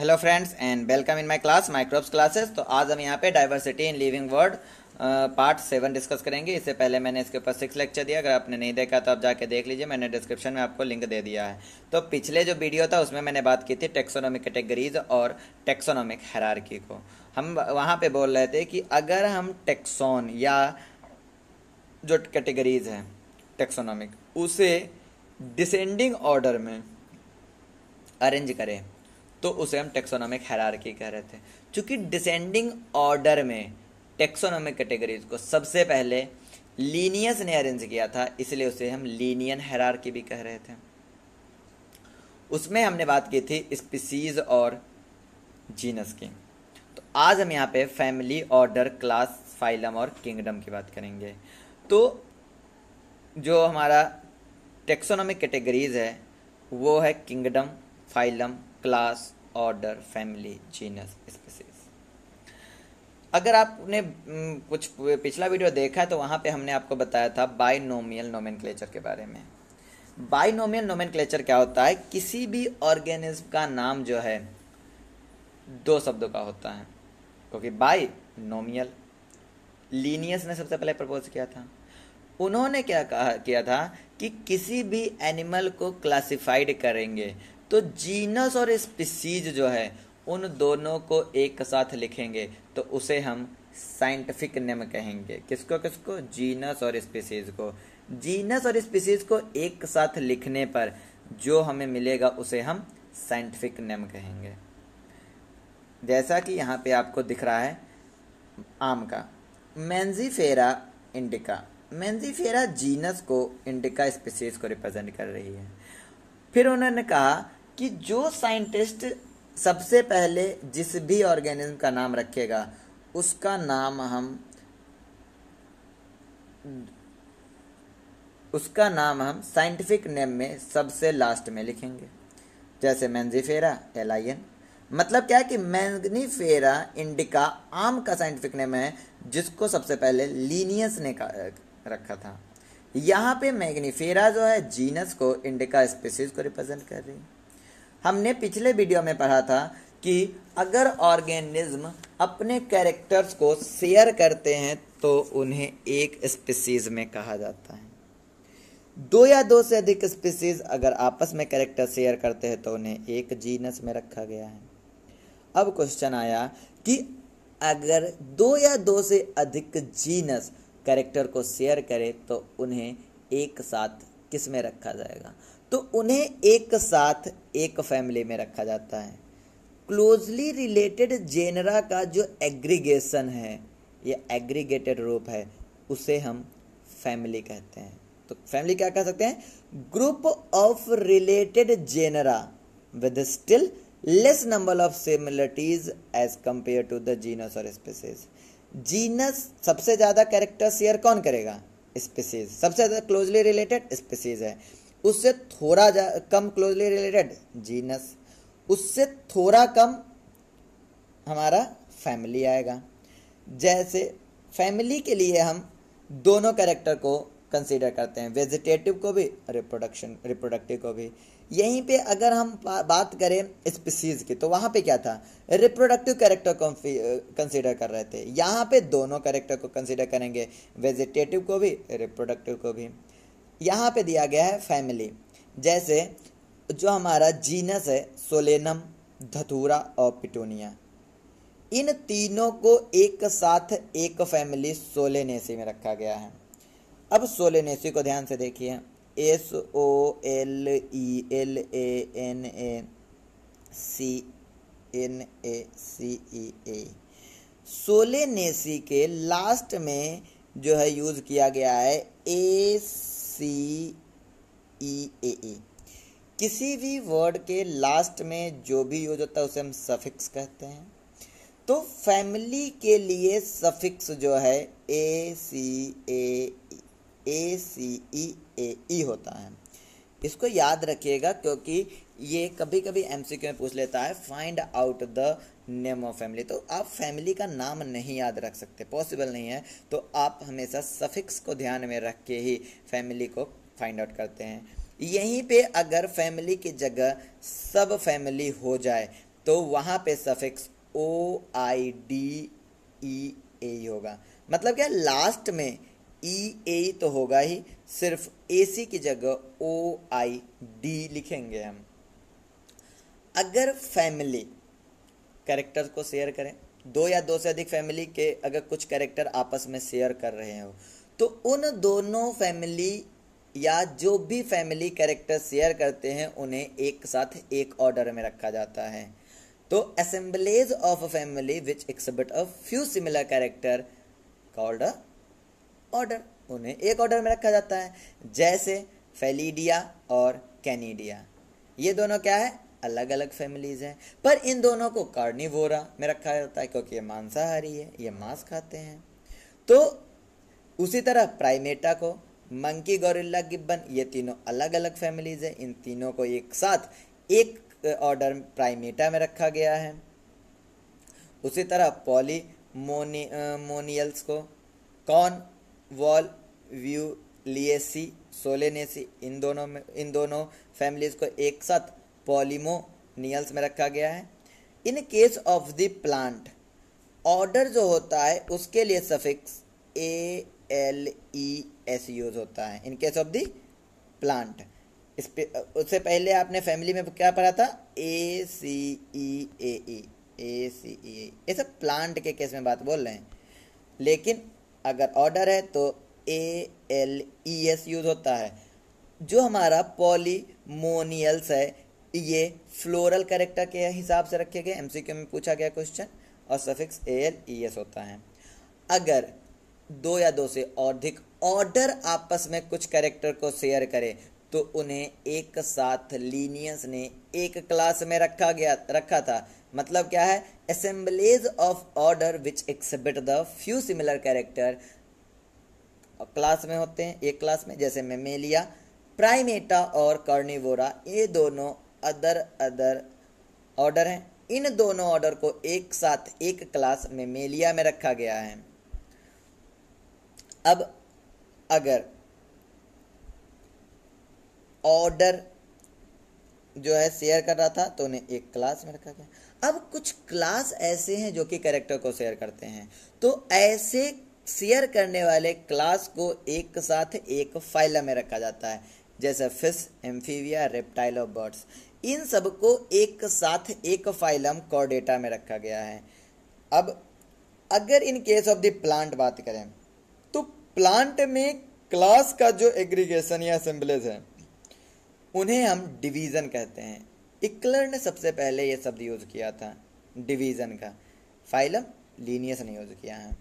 Hello friends and welcome in my class microbes classes. तो आज हम यहाँ पे diversity in living world part 7 discuss करेंगे। इससे पहले मैंने इसके ऊपर 6 लेक्चर दिया, अगर आपने नहीं देखा तो आप जाके देख लीजिए, मैंने डिस्क्रिप्शन में आपको लिंक दे दिया है। तो पिछले जो वीडियो था उसमें मैंने बात की थी टेक्सोनोमिक कैटेगरीज और टेक्सोनोमिक हायरार्की को। हम वहाँ पे बोल रहे थे कि अगर हम टेक्सोन या जो कैटेगरीज हैं टेक्सोनोमिक उसे डिसेंडिंग ऑर्डर में अरेंज करें तो उसे हम टेक्सोनोमिक हायरार्की कह रहे थे। चूंकि डिसेंडिंग ऑर्डर में टेक्सोनोमिक कैटेगरीज को सबसे पहले लीनियस ने अरेंज किया था, इसलिए उसे हम लीनियन हायरार्की भी कह रहे थे। उसमें हमने बात की थी स्पीसीज और जीनस की। तो आज हम यहाँ पे फैमिली, ऑर्डर, क्लास, फाइलम और किंगडम की बात करेंगे। तो जो हमारा टेक्सोनोमिक कैटेगरीज है वो है kingdom, phylum, class, order, family, genus, species. अगर आपने कुछ पिछला वीडियो देखा है तो वहाँ पे हमने आपको बताया था बाइनोमियल नोमेनक्लेचर के बारे में। बाइनोमियल नोमेनक्लेचर क्या होता है? किसी भी ऑर्गेनिज्म का नाम जो है दो शब्दों का होता है, क्योंकि बाइनोमियल लीनियस ने सबसे पहले प्रपोज किया था। उन्होंने क्या किया था कि किसी भी एनिमल को क्लासिफाइड करेंगे तो जीनस और स्पीसीज जो है उन दोनों को एक साथ लिखेंगे तो उसे हम साइंटिफिक नेम कहेंगे। किसको किसको? जीनस और स्पीसीज को। जीनस और स्पीसीज को एक साथ लिखने पर जो हमें मिलेगा उसे हम साइंटिफिक नेम कहेंगे। जैसा कि यहाँ पे आपको दिख रहा है आम का मैंजीफेरा इंडिका। मैंजीफेरा जीनस को, इंडिका स्पीसीज को रिप्रेजेंट कर रही है। फिर उन्होंने कहा कि जो साइंटिस्ट सबसे पहले जिस भी ऑर्गेनिज्म का नाम रखेगा उसका नाम हम साइंटिफिक नेम में सबसे लास्ट में लिखेंगे। जैसे मैंजीफेरा LIN, मतलब क्या है कि मैंगनीफेरा इंडिका आम का साइंटिफिक नेम है जिसको सबसे पहले लीनियस ने रखा था। यहाँ पे मैग्नीफेरा जो है जीनस को, इंडिका स्पीसीज को रिप्रेजेंट कर रही है। हमने पिछले वीडियो में पढ़ा था कि अगर ऑर्गेनिज्म अपने कैरेक्टर्स को शेयर करते हैं तो उन्हें एक स्पीसीज में कहा जाता है। दो या दो से अधिक स्पीसीज अगर आपस में कैरेक्टर शेयर करते हैं तो उन्हें एक जीनस में रखा गया है। अब क्वेश्चन आया कि अगर दो या दो से अधिक जीनस कैरेक्टर को शेयर करे तो उन्हें एक साथ किस में रखा जाएगा? तो उन्हें एक साथ एक फैमिली में रखा जाता है। क्लोजली रिलेटेड जेनरा का जो एग्रीगेशन है, ये एग्रीगेटेड रूप है, उसे हम फैमिली कहते हैं। तो फैमिली क्या कह सकते हैं? Group of related genera with still less number of similarities as compare to the genus और स्पीसीज। जीनस सबसे ज्यादा कैरेक्टर शेयर कौन करेगा? स्पीसीज। सबसे ज्यादा क्लोजली रिलेटेड स्पीसीज है, उससे थोड़ा कम क्लोजली रिलेटेड जीनस, उससे थोड़ा कम हमारा फैमिली आएगा। जैसे फैमिली के लिए हम दोनों कैरेक्टर को कंसीडर करते हैं, वेजिटेटिव को भी, रिप्रोडक्टिव को भी। यहीं पे अगर हम बात करें स्पीसीज की तो वहाँ पे क्या था? रिप्रोडक्टिव कैरेक्टर को कंसीडर कर रहे थे। यहाँ पे दोनों कैरेक्टर को कंसीडर करेंगे, वेजिटेटिव को भी, रिप्रोडक्टिव को भी। यहाँ पे दिया गया है फैमिली। जैसे जो हमारा जीनस है सोलेनम, धतूरा और पिटूनिया, इन तीनों को एक साथ एक फैमिली सोलेनेसी में रखा गया है। अब सोलेनेसी को ध्यान से देखिए, SOLENACEA। सोलेनेसी के लास्ट में जो है यूज किया गया है ACEAA। किसी भी वर्ड के लास्ट में जो भी यूज होता है उसे हम सफिक्स कहते हैं। तो फैमिली के लिए सफिक्स जो है ACEAE होता है। इसको याद रखिएगा क्योंकि ये कभी कभी MCQ में पूछ लेता है find out the name of family. तो आप फैमिली का नाम नहीं याद रख सकते, पॉसिबल नहीं है। तो आप हमेशा सफिक्स को ध्यान में रख के ही फैमिली को फाइंड आउट करते हैं। यहीं पे अगर फैमिली की जगह सब फैमिली हो जाए तो वहाँ पे suffix O I D E ए होगा। मतलब क्या, लास्ट में ई ए तो होगा ही, सिर्फ ए सी की जगह ओ आई डी लिखेंगे हम। अगर फैमिली कैरेक्टर्स को शेयर करें, दो या दो से अधिक फैमिली के अगर कुछ कैरेक्टर आपस में शेयर कर रहे हो, तो उन दोनों फैमिली या जो भी फैमिली कैरेक्टर शेयर करते हैं उन्हें एक साथ एक ऑर्डर में रखा जाता है। तो assemblies of a family which exhibit a few similar character called a order, उन्हें एक ऑर्डर में रखा जाता है। जैसे फेलिडिया और कैनिडिया, ये दोनों क्या है, अलग अलग फैमिलीज हैं, पर इन दोनों को कार्निवोरा में रखा जाता है क्योंकि ये मांसाहारी है, ये मांस खाते हैं। तो उसी तरह प्राइमेटा को, मंकी, गोरिल्ला, गिब्बन, ये तीनों अलग अलग फैमिलीज हैं, इन तीनों को एक साथ एक ऑर्डर प्राइमेटा में रखा गया है। उसी तरह मोनियल्स को कॉर्न वॉल व्यूलिएसी सोलेनेसी, इन दोनों फैमिलीज को एक साथ पॉलीमोनियल्स में रखा गया है। In case of the plant, order जो होता है उसके लिए suffix A L E S use होता है। In case of the plant, उससे पहले आपने फैमिली में क्या पढ़ा था, ए सी ई ए ई, ए सी ई, ये सब प्लांट के केस में बात बोल रहे हैं। लेकिन अगर ऑर्डर है तो A L E S use होता है। जो हमारा पॉलीमोनियल्स है ये फ्लोरल कैरेक्टर के हिसाब से रखे गए, एमसीक्यू में पूछा गया क्वेश्चन, और suffix A L E S होता है। अगर दो या दो से अधिक ऑर्डर आपस में कुछ कैरेक्टर को शेयर करे तो उन्हें एक साथ लीनियस ने एक क्लास में रखा था। मतलब क्या है, assemblies of order which exhibit the few similar character class में होते हैं, एक क्लास में। जैसे मेमेलिया, प्राइमेटा और कार्निवोरा, ये दोनों अदर ऑर्डर हैं। इन दोनों ऑर्डर को एक साथ एक क्लास मेमेलिया में रखा गया है। अब अगर ऑर्डर जो है शेयर कर रहा था तो उन्हें एक क्लास में रखा गया। अब कुछ क्लास ऐसे हैं जो कि कैरेक्टर को शेयर करते हैं, तो ऐसे शेयर करने वाले क्लास को एक साथ एक फाइलम में रखा जाता है। जैसे फिश, एम्फीबिया, रेप्टाइल और बर्ड्स, इन सबको एक साथ एक फाइलम कॉर्डेटा में रखा गया है। अब अगर in case of the plant बात करें तो प्लांट में क्लास का जो एग्रीगेशन या असेंबलीज है उन्हें हम डिवीज़न कहते हैं। इक्लर ने सबसे पहले ये शब्द यूज़ किया था डिवीज़न का, फाइलम लीनियस ने यूज़ किया है।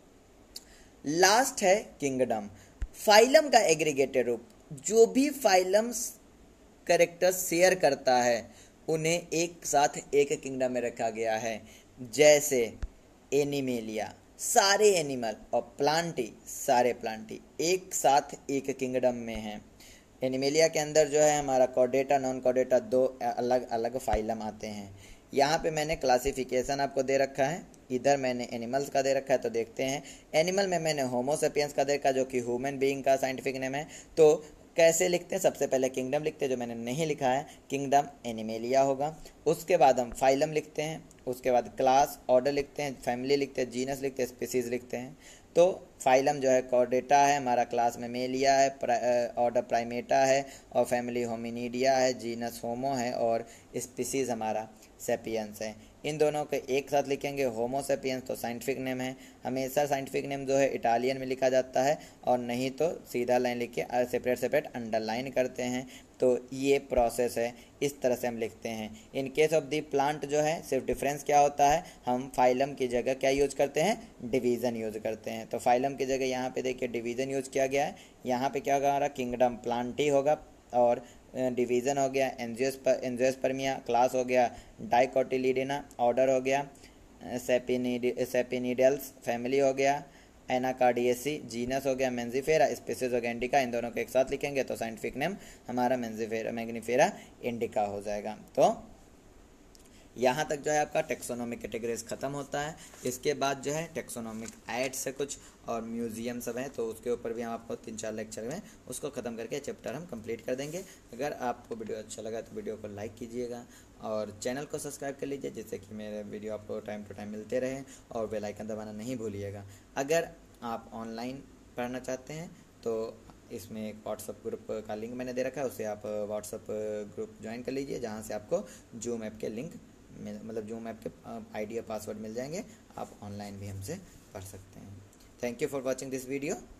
लास्ट है किंगडम। फाइलम का एग्रीगेटेड रूप, जो भी फाइलम्स कैरेक्टर शेयर करता है उन्हें एक साथ एक किंगडम में रखा गया है। जैसे एनिमेलिया, सारे एनिमल, और प्लांटी, सारे प्लांटी एक साथ एक किंगडम में हैं। एनिमेलिया के अंदर जो है हमारा कॉर्डेटा, नॉन कॉर्डेटा, दो अलग अलग फाइलम आते हैं। यहाँ पे मैंने क्लासिफिकेशन आपको दे रखा है, इधर मैंने एनिमल्स का दे रखा है। तो देखते हैं, एनिमल में मैंने होमो सेपियंस का दे रखा जो कि ह्यूमन बीइंग का साइंटिफिक नेम है। तो कैसे लिखते हैं, सबसे पहले किंगडम लिखते हैं, जो मैंने नहीं लिखा है, किंगडम एनिमेलिया होगा। उसके बाद हम फाइलम लिखते हैं, उसके बाद क्लास, ऑर्डर लिखते हैं, फैमिली लिखते हैं, जीनस लिखते हैं, स्पीसीज लिखते हैं। तो फाइलम जो है कॉर्डेटा है, हमारा क्लास मेमेलिया है, ऑर्डर प्राइमेटा है, और फैमिली होमिनिडिया है, जीनस होमो है, और स्पीसीज हमारा सेपियंस है। इन दोनों को एक साथ लिखेंगे, होमो सेपियंस तो साइंटिफिक नेम है, हमेशा साइंटिफिक नेम जो है इटालियन में लिखा जाता है, और नहीं तो सीधा लाइन लिख के सेपरेट अंडरलाइन करते हैं। तो ये प्रोसेस है, इस तरह से हम लिखते हैं। In case of the plant जो है सिर्फ डिफरेंस क्या होता है, हम फाइलम की जगह क्या यूज करते हैं, डिवीज़न यूज करते हैं। तो फाइलम की जगह यहाँ पे देखिए डिवीज़न यूज किया गया है। यहाँ पे क्या होगा, हमारा किंगडम प्लांटी होगा, और डिवीज़न हो गया एंजियोस्पर्मिया, क्लास हो गया डाइकोटिलिडेना, ऑर्डर हो गया सेपिनिडल्स, फैमिली हो गया एनाकार्डियेसी, जीनस हो गया मेंजिफेरा, स्पीसीज हो गया इंडिका। इन दोनों को एक साथ लिखेंगे तो साइंटिफिक नेम हमारा मैग्निफेरा इंडिका हो जाएगा। तो यहाँ तक जो है आपका टेक्सोनॉमिक कैटेगरीज ख़त्म होता है। इसके बाद जो है टेक्सोनॉमिक एड्स है कुछ और म्यूजियम सब है, तो उसके ऊपर भी हम आपको 3-4 लेक्चर में उसको ख़त्म करके चैप्टर हम कंप्लीट कर देंगे। अगर आपको वीडियो अच्छा लगा तो वीडियो को लाइक कीजिएगा और चैनल को सब्सक्राइब कर लीजिए, जिससे कि मेरे वीडियो आपको टाइम टू टाइम मिलते रहे, और बेल आइकन दबाना नहीं भूलिएगा। अगर आप ऑनलाइन पढ़ना चाहते हैं तो इसमें एक व्हाट्सअप ग्रुप का लिंक मैंने दे रखा है, उसे आप व्हाट्सअप ग्रुप ज्वाइन कर लीजिए, जहाँ से आपको जूम ऐप के लिंक मतलब जूम ऐप के आईडी या पासवर्ड मिल जाएंगे। आप ऑनलाइन भी हमसे पढ़ सकते हैं। Thank you for watching this video.